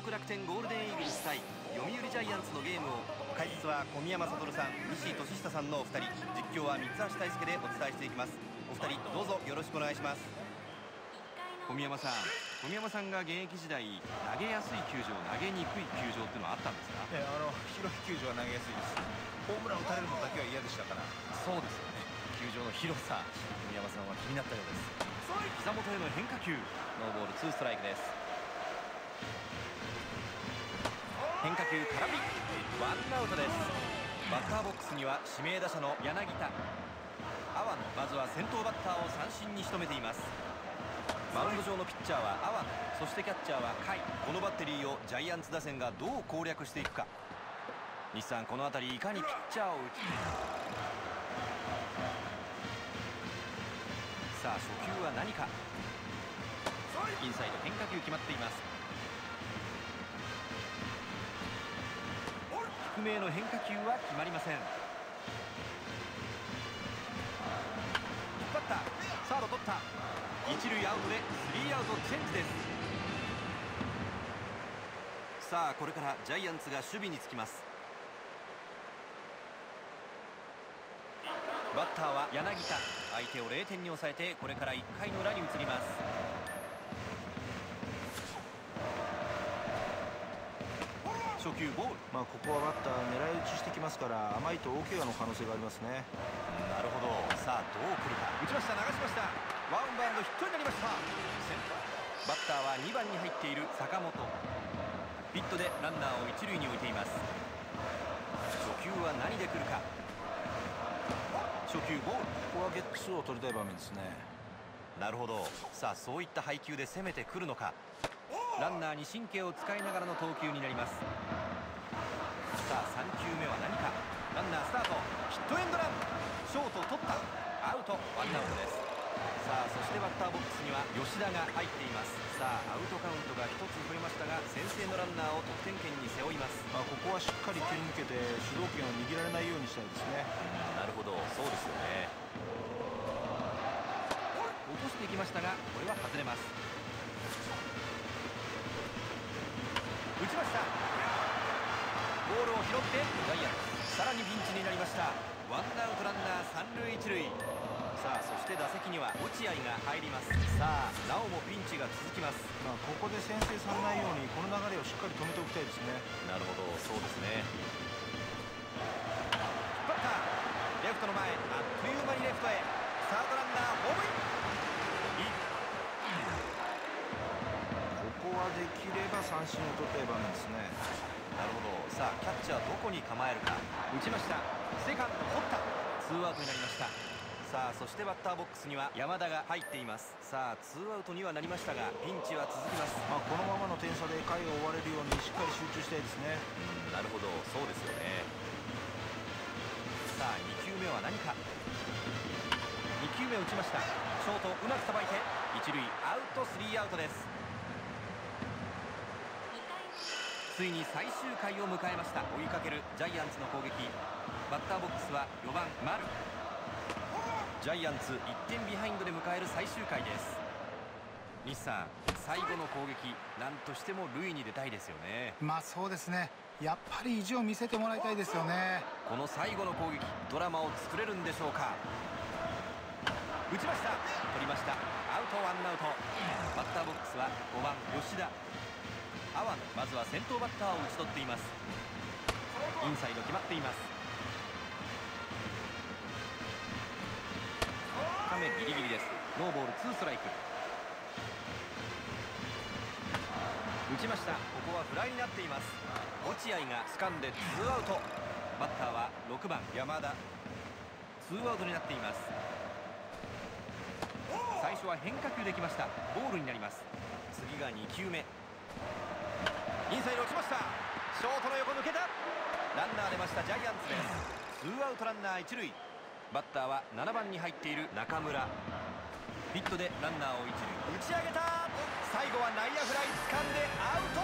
北楽天ゴールデンイーグルス対読売ジャイアンツのゲームを、解説は小宮山悟さん、西俊久さんのお二人、実況は三橋大輔でお伝えしていきます。お二人どうぞよろしくお願いします。小宮山さんが現役時代、投げやすい球場、投げにくい球場っていうのはあったんですか？ 広い球場は投げやすいです。ホームラン打たれるのだけは嫌でしたから。 そうですよね。球場の広さ、小宮山さんは気になったようです。膝元への変化球、ノーボール2ストライクです。変化球空振り、ワンアウトです。バッターボックスには指名打者の柳田、阿波野、まずは先頭バッターを三振に仕留めています。マウンド上のピッチャーは阿波野、そしてキャッチャーは甲斐。このバッテリーをジャイアンツ打線がどう攻略していくか。西さん、この辺りいかにピッチャーを打ち、さあ初球は何か。インサイド変化球決まっています。低めへの変化球は決まりません。引っ張った、サード取った、一塁アウトでスリーアウトチェンジです。さあこれからジャイアンツが守備につきます。バッターは柳田、相手を0点に抑えてこれから1回の裏に移ります。初球ボール。 ここはバッター狙い撃ちしてきますから、甘いと大怪我の可能性がありますね。 なるほど。さあどう来るか。打ちました、流しました。ワンバウンドヒットになりました。バッターは2番に入っている坂本。ヒットでランナーを一塁に置いています。初球は何で来るか。初球ボール。 ここはゲッツーを取りたい場面ですね。 なるほど。さあそういった配球で攻めてくるのか。ランナーに神経を使いながらの投球になります。さあ3球目は何か。ランナースタート、ヒットエンドラン、ショート取った、アウト、ワンアウトです。さあそしてバッターボックスには吉田が入っています。さあアウトカウントが1つ増えましたが、先制のランナーを得点圏に背負います。 ここはしっかり切り抜けて主導権を握られないようにしたいですね。 なるほど、そうですよね。落としていきましたが、これは外れます。打ちました。ボールを拾ってジャイアンツ、さらにピンチになりました。ワンアウトランナー三塁一塁。さあそして打席には落合が入ります。さあなおもピンチが続きます。 ここで先制されないようにこの流れをしっかり止めておきたいですね。 なるほど、そうですね。引っ張った、レフトの前、あっという間にレフトへ。サードランナーホームイン。 ここはできれば三振を取ったい場面ですね。 なるほど。さあキャッチャーどこに構えるか。打ちました、セカンド掘った、ツーアウトになりました。さあそしてバッターボックスには山田が入っています。さあツーアウトにはなりましたが、ピンチは続きます。 このままの点差で回を終われるようにしっかり集中したいですね。 なるほど、そうですよね。さあ2球目は何か。2球目打ちました、ショートうまくさばいて一塁アウト、スリーアウトです。ついに最終回を迎えました。追いかけるジャイアンツの攻撃。バッターボックスは4番丸。ジャイアンツ1点ビハインドで迎える最終回です。西さん、最後の攻撃、なんとしても塁に出たいですよね。 そうですね。やっぱり意地を見せてもらいたいですよね。 この最後の攻撃、ドラマを作れるんでしょうか。打ちました、取りました、アウト、ワンアウト。バッターボックスは5番吉田。阿波野、まずは先頭バッターを打ち取っています。インサイド決まっています。高めギリギリです。ノーボールツーストライク。打ちました、ここはフライになっています。落合が掴んでツーアウト。バッターは6番山田。ツーアウトになっています。最初は変化球できました。ボールになります。次が2球目、インサイド落ちました。ショートの横抜けた。ランナー出ました、ジャイアンツです。ツーアウトランナー一塁。バッターは7番に入っている中村。ヒットでランナーを一塁、打ち上げた。最後は内野フライ掴んでアウト。